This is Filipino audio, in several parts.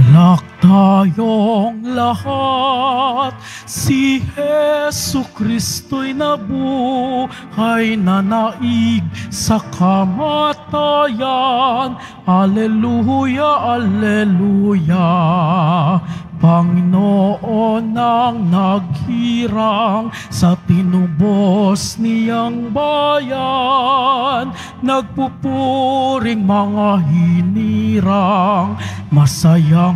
Magalak tayong lahat, si Hesu Kristo'y nabuhay na naig sa kamatayan. Alleluia, Alleluia. Panginoon ang naghirang sa tinubos niyang bayan, nagpupuring mga hinirang, masayang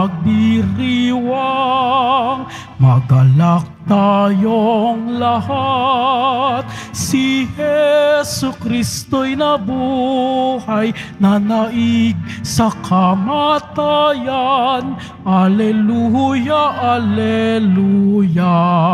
nagdiriwang. Magalak tayong lahat, si Hesu Kristo'y nabuhay na naig sa kamatayan. Alleluia, Alleluia.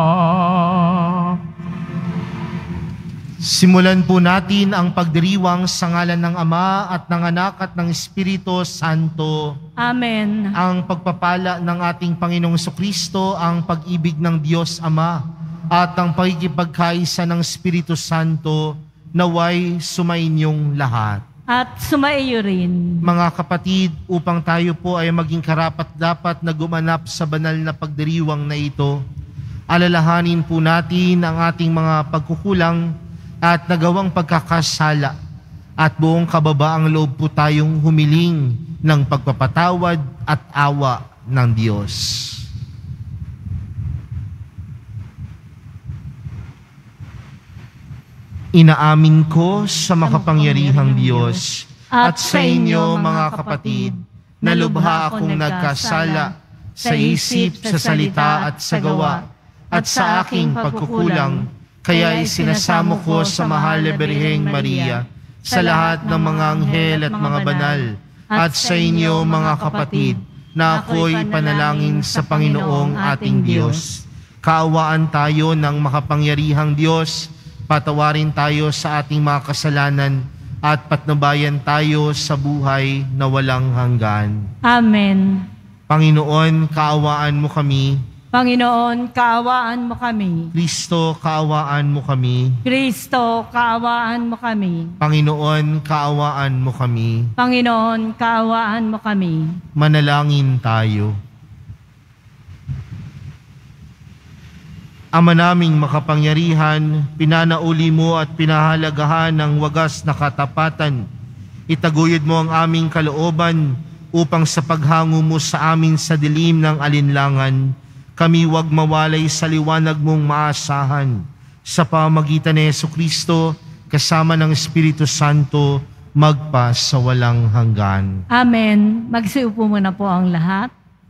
Simulan po natin ang pagdiriwang sa ngalan ng Ama at ng Anak at ng Espiritu Santo. Amen. Ang pagpapala ng ating Panginoong Jesucristo, ang pag-ibig ng Diyos Ama at ang pagkikipagkaisa ng Espiritu Santo naway sumainyong lahat. At sumaiyo rin. Mga kapatid, upang tayo po ay maging karapat-dapat na gumanap sa banal na pagdiriwang na ito, alalahanin po natin ang ating mga pagkukulang at nagawang pagkakasala, at buong kababaang loob po tayong humiling ng pagpapatawad at awa ng Diyos. Inaamin ko sa makapangyarihang Diyos at sa inyo mga kapatid na lubha akong nagkasala sa isip, sa salita at sa gawa at sa aking pagkukulang. Kaya isinasamo ko sa mahal na Birheng Maria, sa lahat ng mga anghel at mga banal, at sa inyo mga kapatid, na ako'y panalangin sa Panginoong ating Diyos. Kaawaan tayo ng makapangyarihang Diyos, patawarin tayo sa ating mga kasalanan, at patnubayan tayo sa buhay na walang hanggan. Amen. Panginoon, kaawaan mo kami. Panginoon, kaawaan mo kami. Kristo, kaawaan mo kami. Kristo, kaawaan mo kami. Panginoon, kaawaan mo kami. Panginoon, kaawaan mo kami. Manalangin tayo. Ama naming makapangyarihan, pinanauli mo at pinahalagahan ng wagas na katapatan. Itaguyod mo ang aming kalooban upang sa paghango mo sa amin sa dilim ng alinlangan, kami wag mawalay sa liwanag mong maasahan. Sa pamamagitan ni Jesucristo, kasama ng Espiritu Santo, magpa sa walang hanggan. Amen. Magsiupo muna po ang lahat.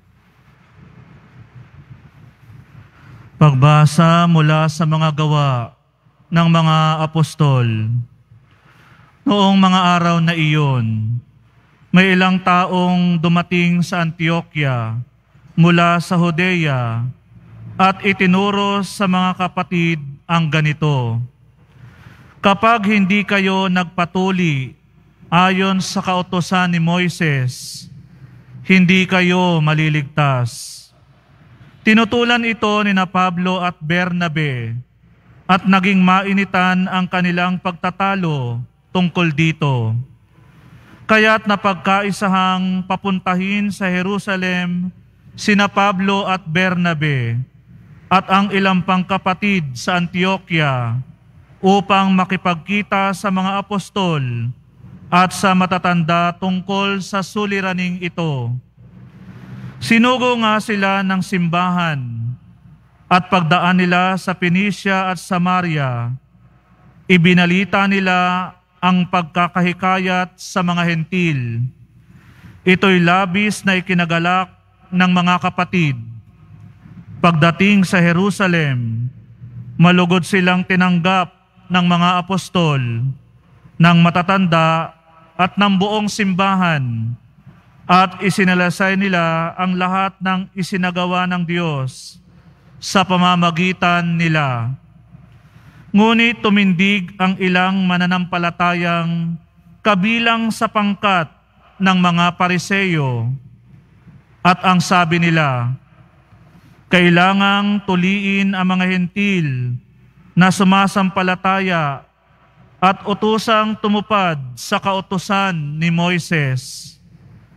Pagbasa mula sa mga gawa ng mga apostol. Noong mga araw na iyon, may ilang taong dumating sa Antioquia mula sa Judea at itinuro sa mga kapatid ang ganito: kapag hindi kayo nagpatuli ayon sa kautusan ni Moises, hindi kayo maliligtas. Tinutulan ito ni na Pablo at Bernabe at naging mainitan ang kanilang pagtatalo tungkol dito. Kaya't napagkaisahang papuntahin sa Jerusalem sina Pablo at Bernabe at ang ilang pang kapatid sa Antioquia upang makipagkita sa mga apostol at sa matatanda tungkol sa suliraning ito. Sinugo nga sila ng simbahan at pagdaan nila sa Phoenicia at Samaria, ibinalita nila ang pagkakahikayat sa mga hentil. Ito'y labis na ikinagalak ng mga kapatid. Pagdating sa Jerusalem, malugod silang tinanggap ng mga apostol, ng matatanda at ng buong simbahan, at isinalaysay nila ang lahat ng isinagawa ng Diyos sa pamamagitan nila. Ngunit tumindig ang ilang mananampalatayang kabilang sa pangkat ng mga Pariseyo, at ang sabi nila, kailangang tuliin ang mga hentil na sumasampalataya at utusang tumupad sa kautusan ni Moises.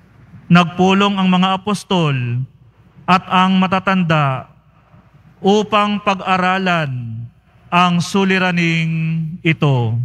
Nagpulong ang mga apostol at ang matatanda upang pag-aralan ang suliraning ito.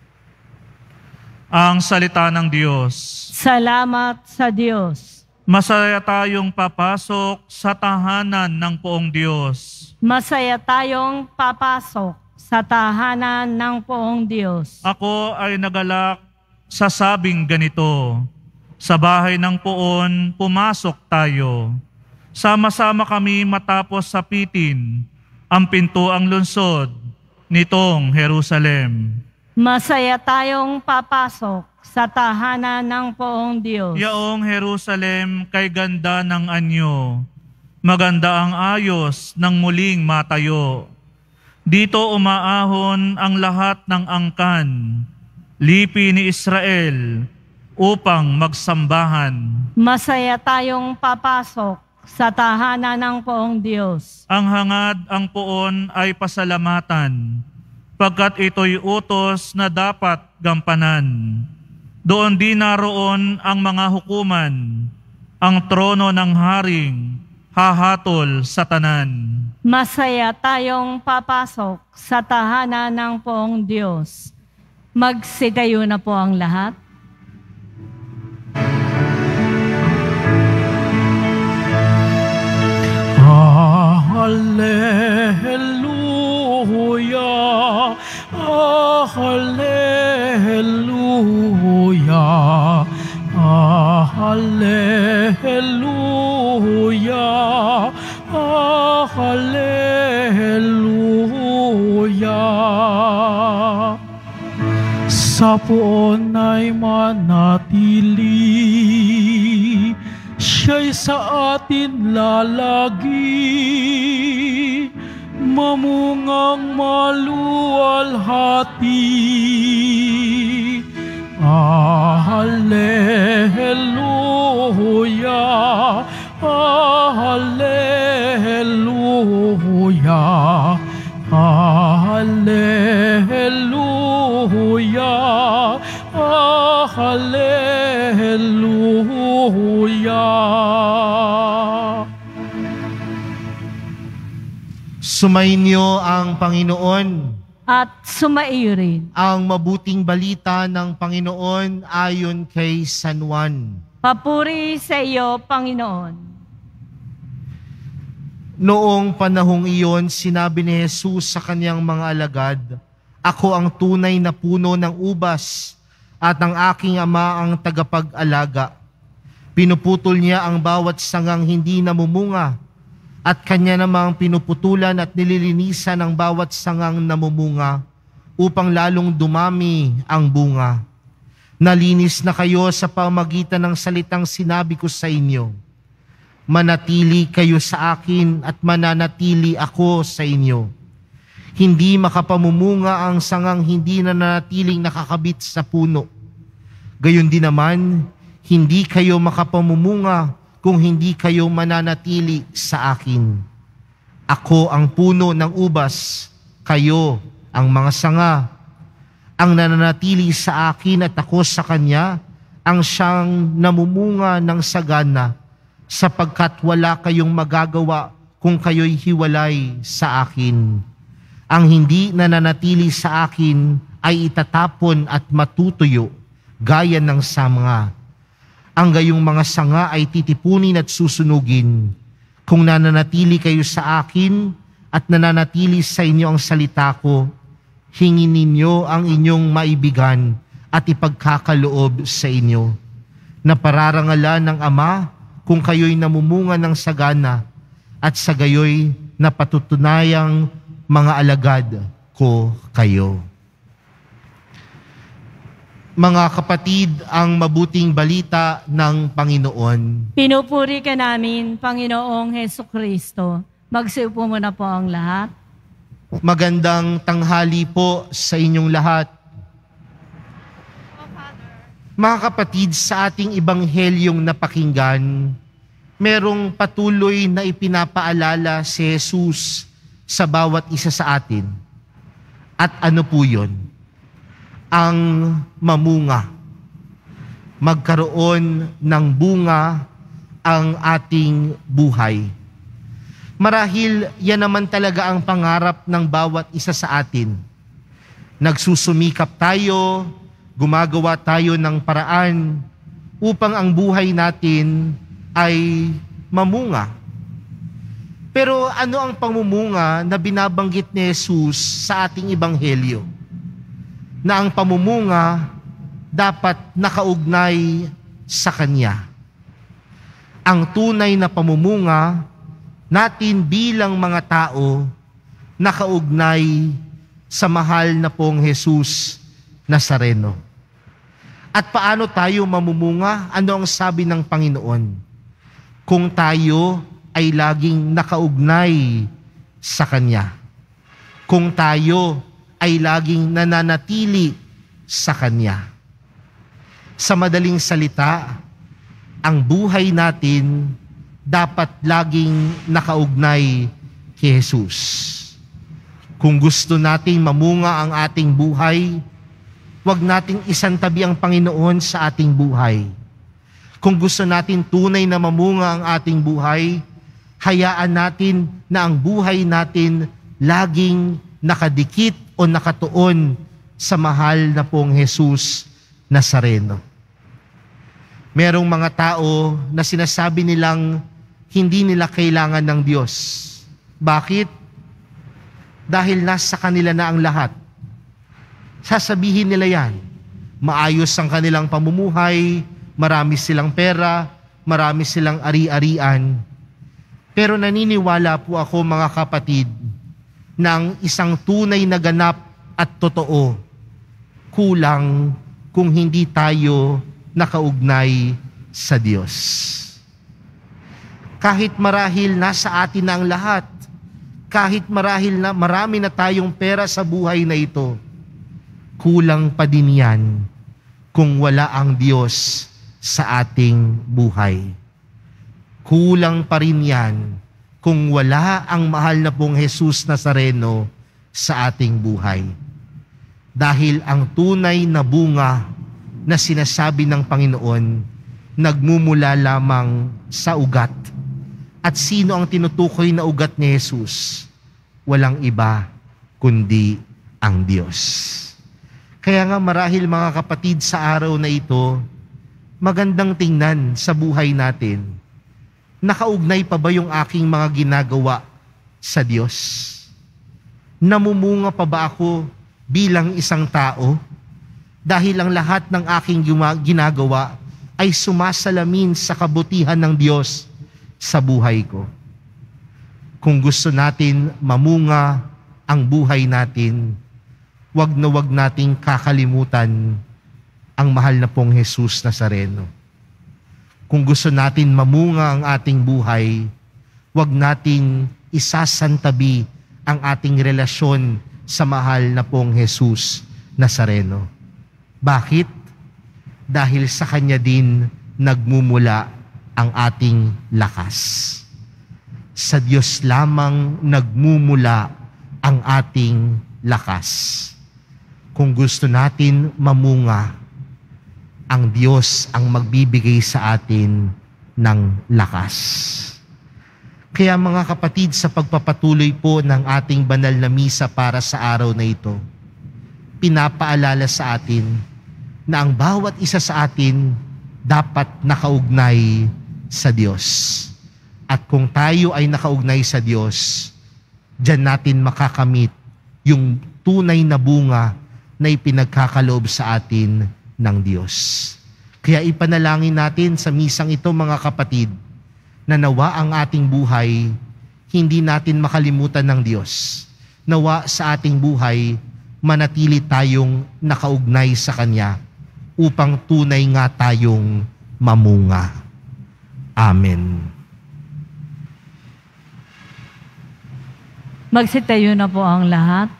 Ang salita ng Diyos. Salamat sa Diyos. Masaya tayong papasok sa tahanan ng poong Diyos. Masaya tayong papasok sa tahanan ng poong Diyos. Ako ay nagalak sa sabing ganito. Sa bahay ng poon, pumasok tayo. Sama-sama kami matapos sapitin ang pintuang lungsod nitong Jerusalem. Masaya tayong papasok sa tahanan ng poong Diyos. Yaong Jerusalem kay ganda ng anyo, maganda ang ayos ng muling matayo. Dito umaahon ang lahat ng angkan, lipi ni Israel, upang magsambahan. Masaya tayong papasok sa tahanan ng poong Diyos. Ang hangad ang poon ay pasalamatan, pagkat ito'y utos na dapat gampanan. Doon din naroon ang mga hukuman, ang trono ng haring, hahatol sa tanan. Masaya tayong papasok sa tahanan ng poong Diyos. Magsitayo na po ang lahat. Hallelujah, hallelujah, hallelujah, hallelujah. Sa poon ay manatili, siya'y sa atin lalagi, mamungang maluwalhati. Hallelujah, hallelujah, hallelujah, hallelujah. Sumainyo ang Panginoon. At sumaiyo rin. Ang mabuting balita ng Panginoon ayon kay San Juan. Papuri sa iyo, Panginoon. Noong panahong iyon, sinabi ni Jesus sa kanyang mga alagad, "Ako ang tunay na puno ng ubas, at ang aking Ama ang tagapag-alaga. Pinuputol niya ang bawat sangang hindi namumunga, at kanya namang pinuputulan at nililinisan ang bawat sangang namumunga upang lalong dumami ang bunga. Nalinis na kayo sa pamagitan ng salitang sinabi ko sa inyo. Manatili kayo sa akin at mananatili ako sa inyo. Hindi makapamumunga ang sangang hindi nananatiling nakakabit sa puno. Gayon din naman, hindi kayo makapamumunga kung hindi kayo mananatili sa akin. Ako ang puno ng ubas, kayo ang mga sanga. Ang nananatili sa akin at ako sa kanya, ang siyang namumunga ng sagana, sapagkat wala kayong magagawa kung kayo'y hiwalay sa akin. Ang hindi nananatili sa akin ay itatapon at matutuyo, gaya ng sanga. Ang gayong mga sanga ay titipunin at susunugin. Kung nananatili kayo sa akin at nananatili sa inyo ang salita ko, hingin ninyo ang inyong maibigan at ipagkakaloob sa inyo. Na pararangalan ng Ama kung kayo'y namumunga ng sagana at sa gayo'y napatutunayang mga alagad ko kayo." Mga kapatid, ang mabuting balita ng Panginoon. Pinupuri ka namin, Panginoong Hesukristo. Magsiupo muna po ang lahat. Magandang tanghali po sa inyong lahat. Mga kapatid, sa ating ibanghelyong napakinggan, merong patuloy na ipinapaalala si Jesus sa bawat isa sa atin. At ano po yun? Ang mamunga. magkaroon ng bunga ang ating buhay. Marahil yan naman talaga ang pangarap ng bawat isa sa atin. Nagsusumikap tayo, gumagawa tayo ng paraan upang ang buhay natin ay mamunga. Pero ano ang pamumunga na binabanggit ni Jesus sa ating ebanghelyo? Na ang pamumunga dapat nakaugnay sa Kanya. Ang tunay na pamumunga natin bilang mga tao nakaugnay sa mahal na pong Jesus Nazareno. At paano tayo mamumunga? Ano ang sabi ng Panginoon? Kung tayo ay laging nakaugnay sa Kanya. Kung tayo ay laging nananatili sa Kanya. Sa madaling salita, ang buhay natin dapat laging nakaugnay kay Jesus. Kung gusto nating mamunga ang ating buhay, huwag nating isantabi ang Panginoon sa ating buhay. Kung gusto natin tunay na mamunga ang ating buhay, hayaan natin na ang buhay natin laging nakadikit o nakatuon sa mahal na pong Jesus Nazareno. Merong mga tao na sinasabi nilang hindi nila kailangan ng Diyos. Bakit? Dahil nasa kanila na ang lahat. Sasabihin nila yan. Maayos ang kanilang pamumuhay, marami silang pera, marami silang ari-arian. Pero naniniwala po ako mga kapatid, na ang isang tunay na ganap at totoo, kulang kung hindi tayo nakaugnay sa Diyos. Kahit marahil nasa atin na ang lahat, kahit marahil na marami na tayong pera sa buhay na ito, kulang pa din yan kung wala ang Diyos sa ating buhay. Kulang pa rin yan kung wala ang mahal na pong Jesus Nazareno sa ating buhay. Dahil ang tunay na bunga na sinasabi ng Panginoon, nagmumula lamang sa ugat. At sino ang tinutukoy na ugat ni Jesus? Walang iba kundi ang Diyos. Kaya nga marahil mga kapatid sa araw na ito, magandang tingnan sa buhay natin. Nakaugnay pa ba yung aking mga ginagawa sa Diyos? Namumunga pa ba ako bilang isang tao? Dahil ang lahat ng aking ginagawa ay sumasalamin sa kabutihan ng Diyos sa buhay ko. Kung gusto natin mamunga ang buhay natin, wag nating kakalimutan ang mahal na pong Jesus Nazareno. Kung gusto natin mamunga ang ating buhay, wag nating isasantabi ang ating relasyon sa mahal na pong Jesus Nazareno. Bakit? Dahil sa Kanya din nagmumula ang ating lakas. Sa Diyos lamang nagmumula ang ating lakas. Kung gusto natin mamunga, ang Diyos ang magbibigay sa atin ng lakas. Kaya mga kapatid, sa pagpapatuloy po ng ating banal na misa para sa araw na ito, pinapaalala sa atin na ang bawat isa sa atin dapat nakaugnay sa Diyos. At kung tayo ay nakaugnay sa Diyos, diyan natin makakamit yung tunay na bunga na ipinagkakaloob sa atin ng Diyos. Kaya ipanalangin natin sa misang ito mga kapatid, na nawa ang ating buhay, hindi natin makalimutan ng Diyos. Nawa sa ating buhay, manatili tayong nakaugnay sa Kanya upang tunay nga tayong mamunga. Amen. Magsitayo na po ang lahat.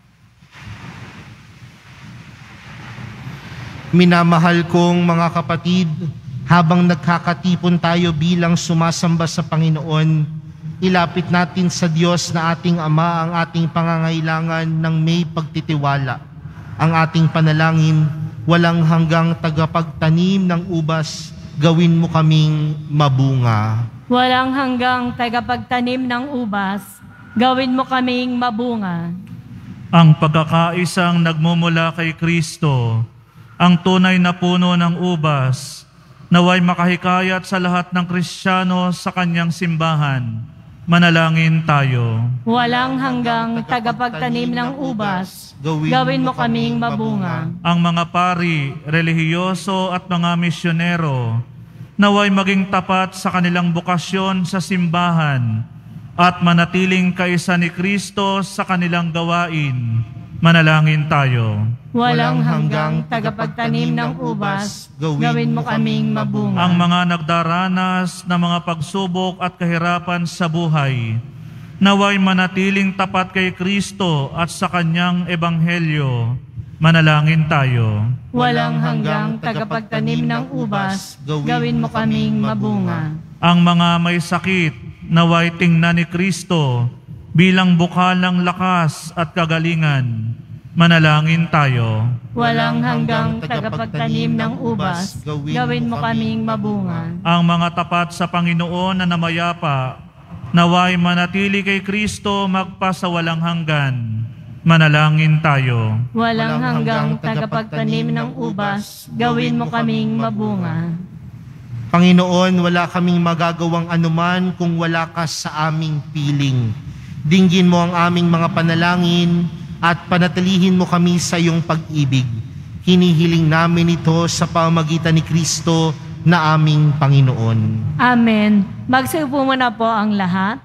Minamahal kong mga kapatid, habang nagkakatipon tayo bilang sumasamba sa Panginoon, ilapit natin sa Diyos na ating Ama ang ating pangangailangan ng may pagtitiwala. Ang ating panalangin walang hanggang tagapagtanim ng ubas, gawin mo kaming mabunga. Walang hanggang tagapagtanim ng ubas, gawin mo kaming mabunga. Ang pagkakaisang nagmumula kay Kristo, ang tunay na puno ng ubas, naway makahikayat sa lahat ng Kristiyano sa kanyang simbahan. Manalangin tayo. Walang hanggang tagapagtanim ng ubas, gawin mo kaming mabunga. Ang mga pari, relihiyoso at mga misyonero, naway maging tapat sa kanilang bukasyon sa simbahan at manatiling kaisa ni Kristo sa kanilang gawain. Manalangin tayo. Walang hanggang tagapagtanim ng ubas, gawin mo kaming mabunga. Ang mga nagdaranas ng mga pagsubok at kahirapan sa buhay, naway manatiling tapat kay Kristo at sa kanyang ebanghelyo. Manalangin tayo. Walang hanggang tagapagtanim ng ubas, gawin mo kaming mabunga. Ang mga may sakit, naway tingnan ni Kristo bilang bukalang lakas at kagalingan. Manalangin tayo. Walang hanggang tagapagtanim ng ubas, gawin mo kaming mabunga. Ang mga tapat sa Panginoon na namayapa, naway manatili kay Kristo magpasawalang hanggan. Manalangin tayo. Walang hanggang tagapagtanim ng ubas, gawin mo kaming mabunga. Panginoon, wala kaming magagawang anuman kung wala ka sa aming piling. Dinggin mo ang aming mga panalangin at panatilihin mo kami sa iyong pag-ibig. Hinihiling namin ito sa pamamagitan ni Kristo na aming Panginoon. Amen. Magsiupo muna po ang lahat.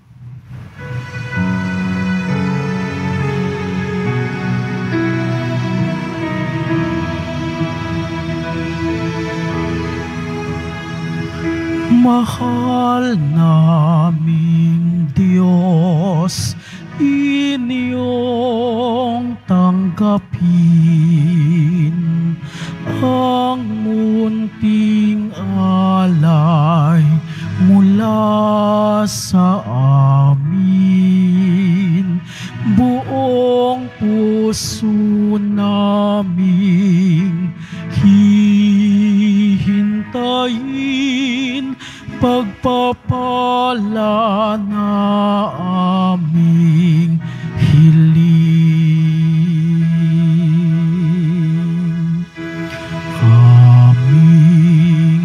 Mahal naming Diyos, inyong tanggapin ang munting alay mula sa amin. Buong puso naming hihintayin pagpapala na aming hiling. Kaming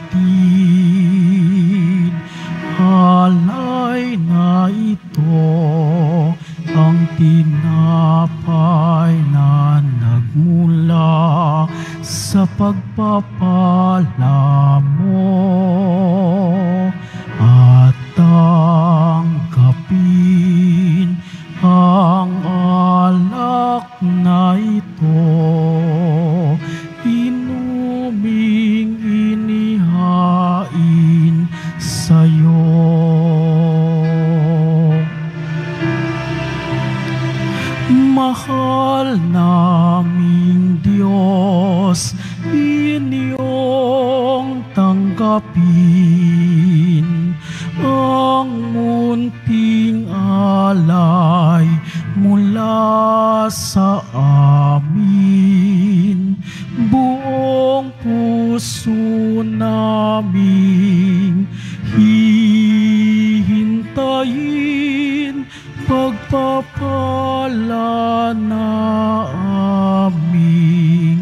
hatid, alay na ito, ang tinapay na nagmula sa pagpapala mo. At tanggapin ang alak na ito, inuming inihain sa'yo. Mahal naming Diyos, inyong tanggapin ang munting alay mula sa amin. Buong puso naming hihintayin pagpapala na aming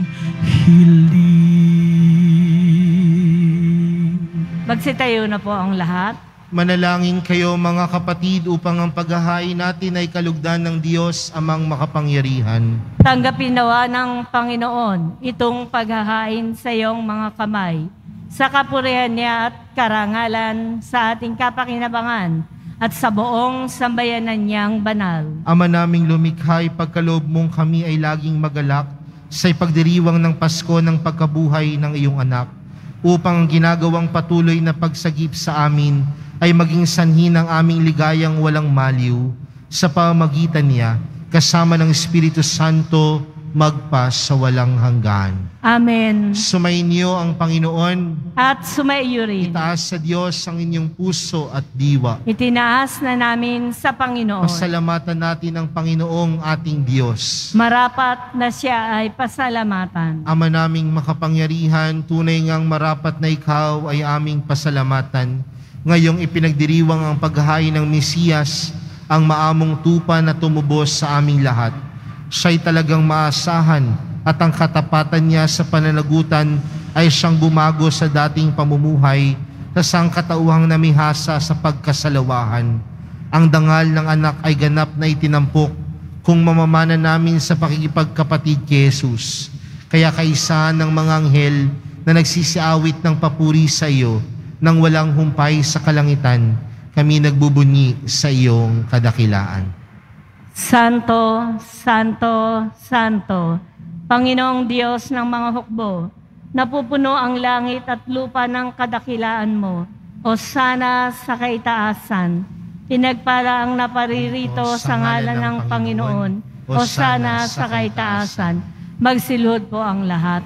hiling. Magsitayo na po ang lahat. Manalangin kayo mga kapatid upang ang paghahain natin ay kalugdan ng Diyos amang makapangyarihan. Tanggapin nawa ng Panginoon itong paghahain sa iyong mga kamay, sa kapurihan niya at karangalan sa ating kapakinabangan at sa buong sambayanan niyang banal. Ama naming lumikha, pagkaloob mong kami ay laging magalak sa ipagdiriwang ng Pasko ng pagkabuhay ng iyong anak, upang ang ginagawang patuloy na pagsagip sa amin ay maging sanhi ng aming ligayang walang maliw sa pamamagitan niya, kasama ng Espiritu Santo, magpa sa walang hanggan. Amen. Sumainyo ang Panginoon. At sumaiyo rin. Itaas sa Diyos ang inyong puso at diwa. Itinaas na namin sa Panginoon. Pasalamatan natin ang Panginoong ating Diyos. Marapat na siya ay pasalamatan. Ama naming makapangyarihan, tunay ngang marapat na ikaw ay aming pasalamatan. Ngayong ipinagdiriwang ang paghahain ng Mesiyas, ang maamong tupa na tumubos sa aming lahat. Siya'y talagang maasahan at ang katapatan niya sa pananagutan ay siyang bumago sa dating pamumuhay sa sangkatauhang namihasa sa pagkasalawahan. Ang dangal ng anak ay ganap na itinampok kung mamamana namin sa pakikipagkapatid kay Jesus. Kaya kaisa ng mga anghel na nagsisiawit ng papuri sa iyo nang walang humpay sa kalangitan, kami nagbubunyi sa iyong kadakilaan. Santo, Santo, Santo, Panginoong Diyos ng mga hukbo, napupuno ang langit at lupa ng kadakilaan mo. Hosana sa kaitaasan. Pinagpala ang naparirito sa ngalan ng Panginoon. Hosana sa kaitaasan. Magsilhod po ang lahat.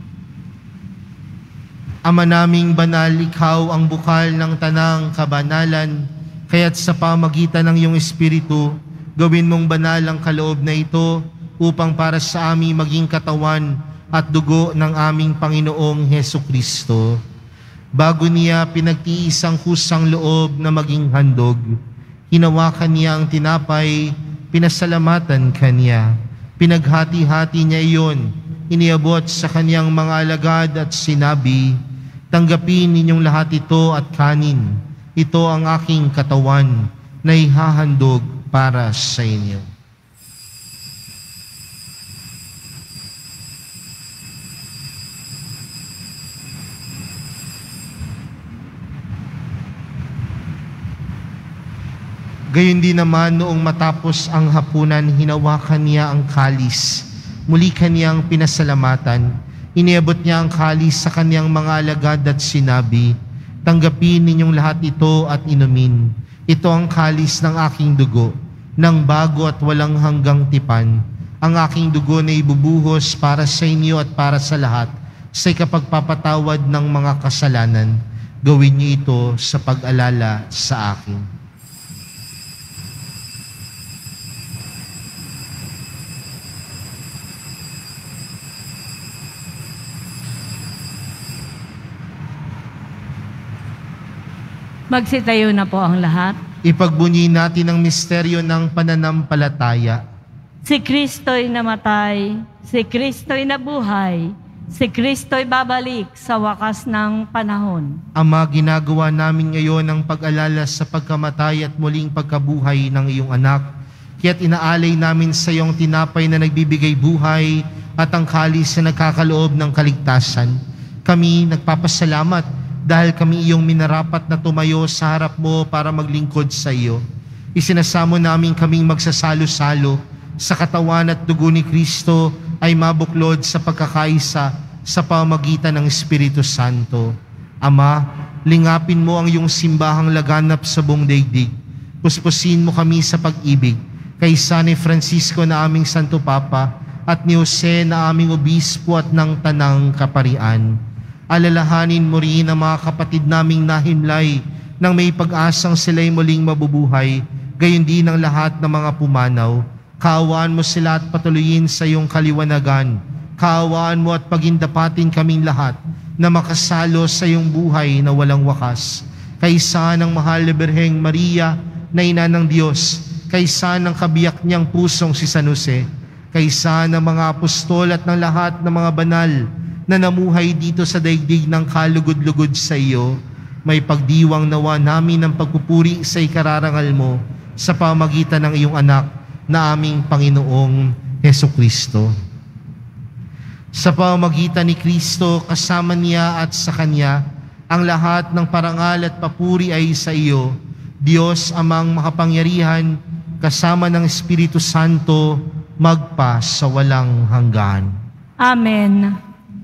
Ama naming banal, ikaw ang bukal ng tanang kabanalan, kaya't sa pamagitan ng iyong Espiritu, gawin mong banal ang kaloob na ito upang para sa aming maging katawan at dugo ng aming Panginoong Hesukristo. Bago niya pinagtiis ang kusang loob na maging handog, hinawakan niya ang tinapay, pinasalamatan kaniya. Pinaghati-hati niya iyon, iniabot sa kaniyang mga alagad at sinabi, "Tanggapin ninyong lahat ito at kanin. Ito ang aking katawan na ihahandog para sa inyo." Gayon din naman noong matapos ang hapunan, hinawakan niya ang kalis. Muli kaniyang pinasalamatan. Iniabot niya ang kalis sa kaniyang mga alagad at sinabi, "Tanggapin ninyong lahat ito at inumin. Ito ang kalis ng aking dugo, ng bago at walang hanggang tipan. Ang aking dugo na ibubuhos para sa inyo at para sa lahat sa ikapagpapatawad ng mga kasalanan. Gawin niyo ito sa pag-alala sa akin." Magsitayo na po ang lahat. Ipagbunyi natin ang misteryo ng pananampalataya. Si Kristo'y namatay, si Kristo'y nabuhay, si Kristo'y babalik sa wakas ng panahon. Ama, ginagawa namin ngayon ang pag-alala sa pagkamatay at muling pagkabuhay ng iyong anak. Kaya't inaalay namin sa iyong tinapay na nagbibigay buhay at ang kalis na nagkakaloob ng kaligtasan. Kami nagpapasalamat dahil kami iyong minarapat na tumayo sa harap mo para maglingkod sa iyo. Isinasamo namin kaming magsasalo-salo sa katawan at dugo ni Kristo ay mabuklod sa pagkakaisa sa pamagitan ng Espiritu Santo. Ama, lingapin mo ang iyong simbahang laganap sa buong daigdig. Puspusin mo kami sa pag-ibig kay San Francisco na aming Santo Papa at ni Jose na aming Obispo at ng Tanang Kaparian. Alalahanin mo rin ang mga kapatid naming nahimlay nang may pag-asang sila'y muling mabubuhay, gayon din ang lahat ng mga pumanaw. Kaawaan mo sila at patuloyin sa iyong kaliwanagan. Kaawaan mo at pagindapatin kaming lahat na makasalo sa iyong buhay na walang wakas. Kaysa ng mahal na Birheng Maria na ina ng Diyos, kaysa ng kabiyak niyang pusong si San Jose, kaysa ng mga apostol at ng lahat ng mga banal na namuhay dito sa daigdig ng kalugod-lugod sa iyo, may pagdiwang nawa namin ng pagpupuri sa ikararangal mo sa pamagitan ng iyong anak na aming Panginoong Hesukristo. Sa pamagitan ni Kristo, kasama niya at sa Kanya, ang lahat ng parangal at papuri ay sa iyo, Diyos amang makapangyarihan, kasama ng Espiritu Santo, magpa sa walang hanggan. Amen.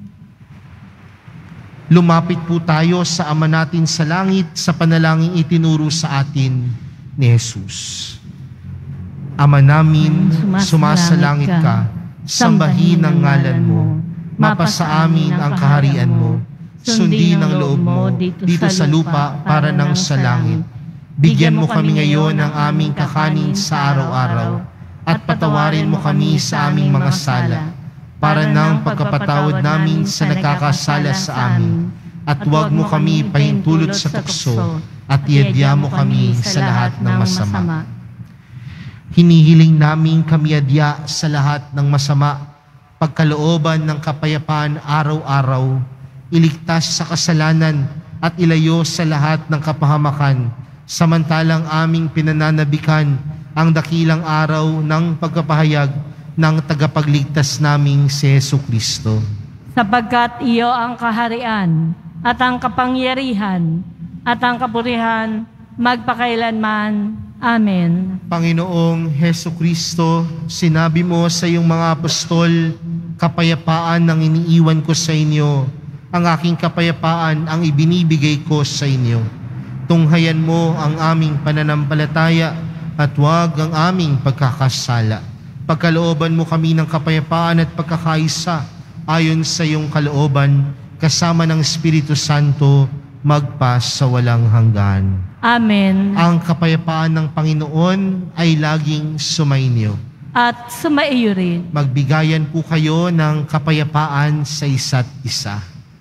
Lumapit po tayo sa Ama natin sa langit sa panalangin itinuro sa atin ni Jesus. Ama namin, sumasalangit ka, sambahin ang ngalan mo, mapasa amin ang kaharian mo, sundin ang loob mo dito sa lupa para nang sa langit. Bigyan mo kami ngayon ng aming kakanin sa araw-araw, at patawarin mo kami sa aming mga sala, para nang pagkapatawad namin sa nagkakasala sa amin. At huwag mo kami pahintulot sa tukso, at iadya mo kami sa lahat ng masama. Hinihiling namin kami adya sa lahat ng masama, pagkalooban ng kapayapaan araw-araw, iligtas sa kasalanan at ilayo sa lahat ng kapahamakan, samantalang aming pinananabikan ang dakilang araw ng pagkapahayag ng tagapagligtas naming si Jesucristo. Sapagkat iyo ang kaharian at ang kapangyarihan at ang kapurihan magpakailanman. Amen. Panginoong Jesucristo, sinabi mo sa iyong mga apostol, kapayapaan ang iniiwan ko sa inyo, ang aking kapayapaan ang ibinibigay ko sa inyo. Tunghayan mo ang aming pananampalataya at huwag ang aming pagkakasala. Pagkalooban mo kami ng kapayapaan at pagkakaisa ayon sa iyong kalooban, kasama ng Espiritu Santo, magpa sa walang hanggan. Amen. Ang kapayapaan ng Panginoon ay laging sumainyo. At sumaiyo rin. Magbigayan po kayo ng kapayapaan sa isa't isa.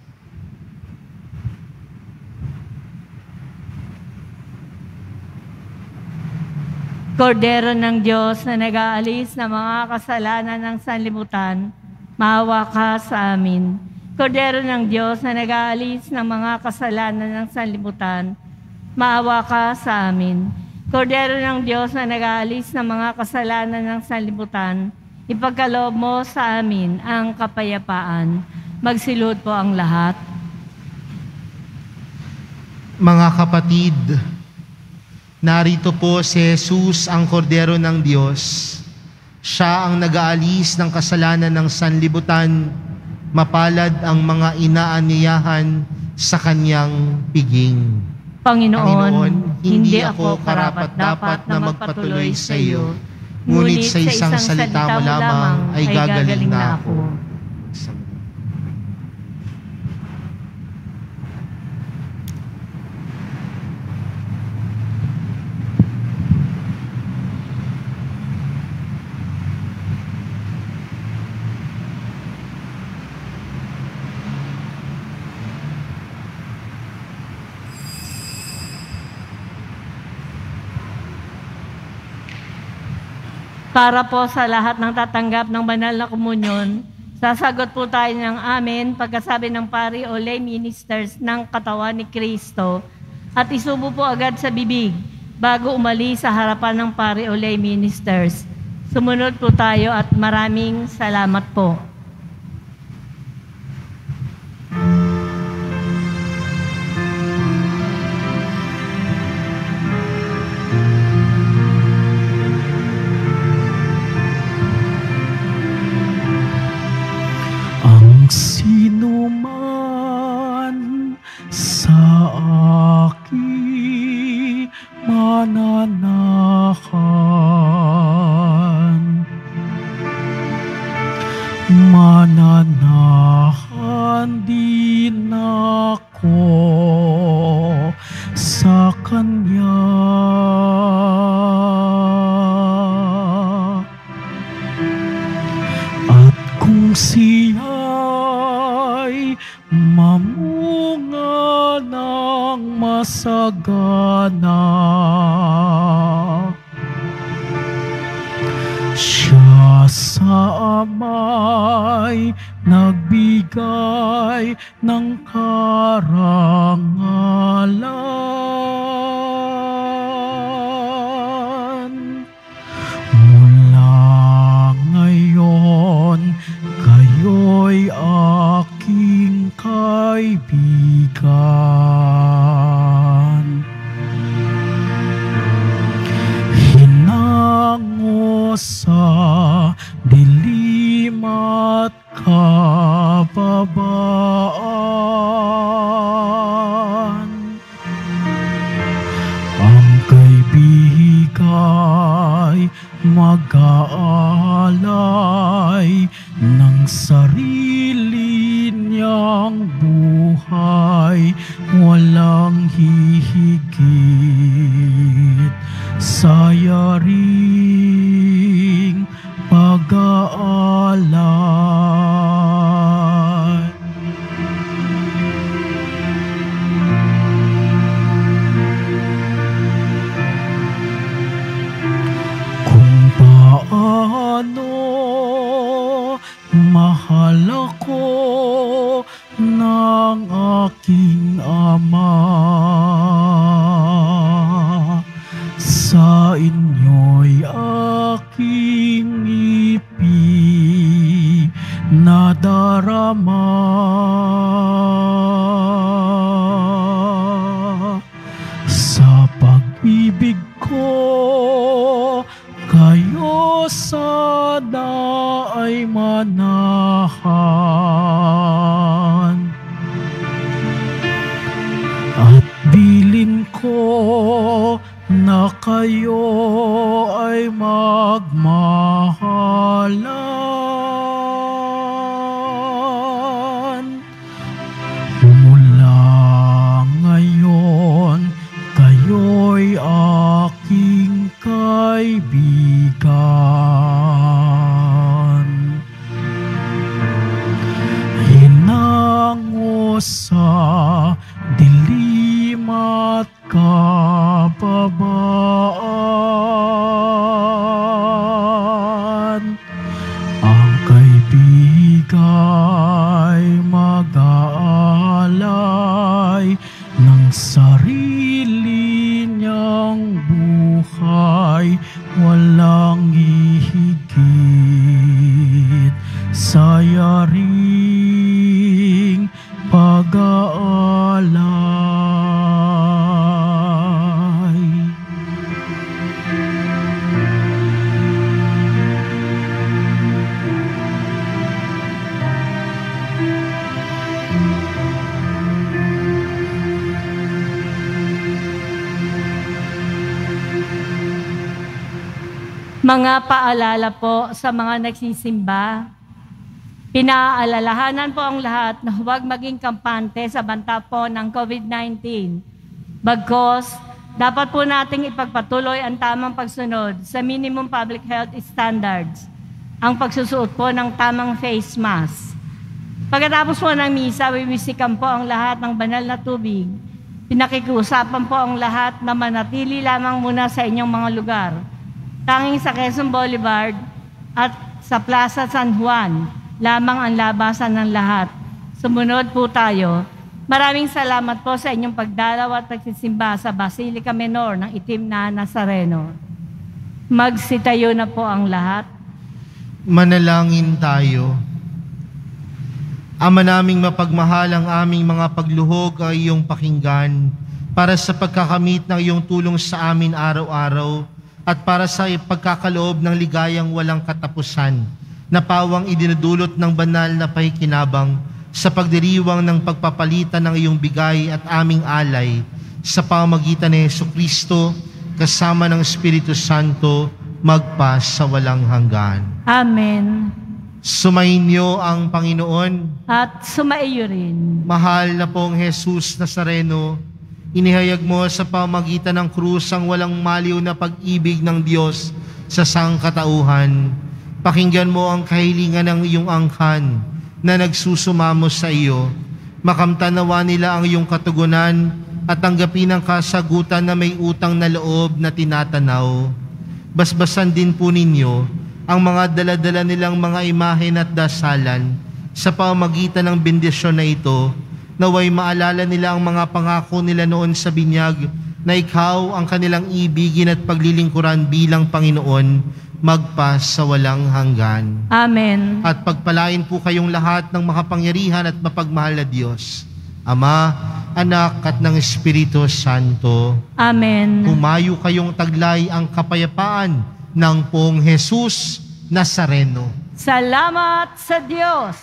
Kordero ng Diyos na nag-aalis ng mga kasalanan ng sanlibutan, maawa ka sa amin. Kordero ng Diyos na nag-aalis ng mga kasalanan ng sanlibutan, maawa ka sa amin. Kordero ng Diyos na nag-aalis ng mga kasalanan ng sanlibutan, ipagkaloob mo sa amin ang kapayapaan. Magsilod po ang lahat. Mga kapatid, narito po si Jesus, ang Kordero ng Diyos. Siya ang nag-aalis ng kasalanan ng sanlibutan. Mapalad ang mga inaanyayahan sa kanyang piging. Panginoon, hindi ako karapat-dapat na magpatuloy sa iyo, ngunit sa isang salita mo lamang ay gagaling na ako. Para po sa lahat ng tatanggap ng banal na komunyon, sasagot po tayo ng amen pagkasabi ng pari o lay ministers ng katawan ni Kristo at isubo po agad sa bibig bago umalis sa harapan ng pari o lay ministers. Sumunod po tayo at maraming salamat po. Sino man sa akin mananahan, din ako sa Kanya. At kung siya'y mamunga ng masagana, siya sa Ama'y nagbigay ng karangalan. Mula ngayon, kayo'y aking kaibigan. Hinango sa dilim at kababaan, ang kaibigay mag-aalay higit sa yaring pag-aalay. Kung paano mahal ako ng aking Ama, sa inyo'y aking ipinadarama. Sa pag-ibig ko, kayo sana ay manahan, at bilin ko na kayo ay magmahalan. Mula ngayon, kayo'y aking kaibigan. Hinango sa dilim at kababaan, ang kaibigay mag-aalay ng sarili niyang buhay, walang hihigit sa yaring pag-aalay. Mga paalala po sa mga nagsisimba, pinaalalahanan po ang lahat na huwag maging kampante sa banta po ng COVID-19. Bagkus, dapat po nating ipagpatuloy ang tamang pagsunod sa minimum public health standards, ang pagsusuot po ng tamang face mask. Pagkatapos po ng misa, wiwisikan po ang lahat ng banal na tubig. Pinakikiusapan po ang lahat na manatili lamang muna sa inyong mga lugar. Tanging sa Quezon Boulevard at sa Plaza San Juan, lamang ang labasan ng lahat. Sumunod po tayo. Maraming salamat po sa inyong pagdalaw at pagsisimba sa Basilica Menor ng Itim na Nazareno. Magsitayo na po ang lahat. Manalangin tayo. Ama naming mapagmahal, ang aming mga pagluhog ay iyong pakinggan para sa pagkakamit ng iyong tulong sa amin araw-araw at para sa pagkakaloob ng ligayang walang katapusan na pawang idinudulot ng banal na pakikinabang sa pagdiriwang ng pagpapalitan ng iyong bigay at aming alay sa pamamagitan ni Jesucristo kasama ng Espiritu Santo magpa sa walang hanggan. Amen. Sumainyo ang Panginoon. At sumaiyo rin. Mahal na pong Jesus Nazareno, inihayag mo sa pamamagitan ng krus ang walang maliw na pag-ibig ng Diyos sa sangkatauhan. Pakinggan mo ang kahilingan ng iyong angkan na nagsusumamo sa iyo. Makamtanawa nila ang iyong katugunan at tanggapin ang kasagutan na may utang na loob na tinatanaw. Basbasan din po ninyo ang mga daladala nilang mga imahen at dasalan sa pamamagitan ng bendisyon na ito, naway maalala nila ang mga pangako nila noon sa binyag na ikaw ang kanilang ibigin at paglilingkuran bilang Panginoon magpa sa walang hanggan. Amen. At pagpalain po kayong lahat ng makapangyarihan at mapagmahal na Diyos, Ama, Anak at ng Espiritu Santo. Amen. Humayo kayong taglay ang kapayapaan ng Poong Jesus Nazareno. Salamat sa Diyos.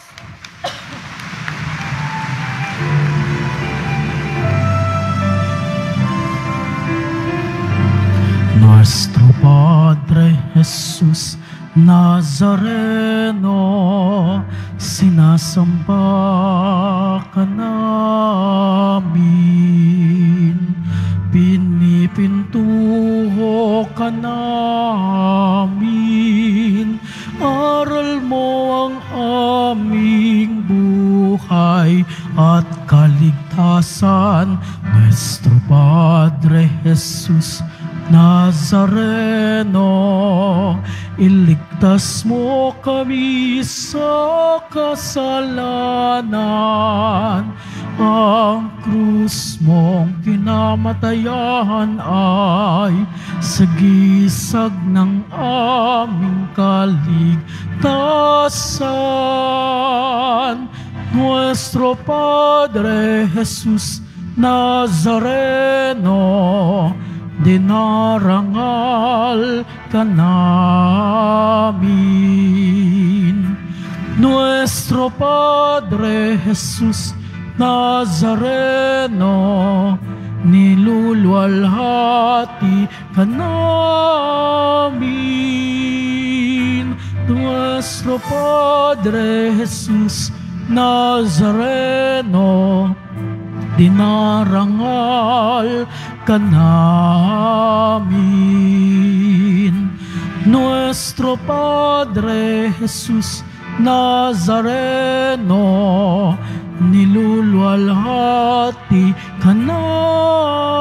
Nuestro Padre Jesus Nazareno, sinasamba ka namin. pintuho ka namin, aral mo ang aming buhay at kaligtasan. Nuestro Padre Jesus Nazareno, iligtas mo kami sa kasalanan. Ang krus mong kinamatayan ay sagisag ng aming kaligtasan. Nuestro Padre Jesus Nazareno, dinarangal ka namin. Nuestro Padre Jesus Nazareno, niluluwalhati ka namin. Nuestro Padre Jesus Nazareno, dinarangal ka namin. Nuestro Padre Jesus Nazareno, niluluwalhati ka namin.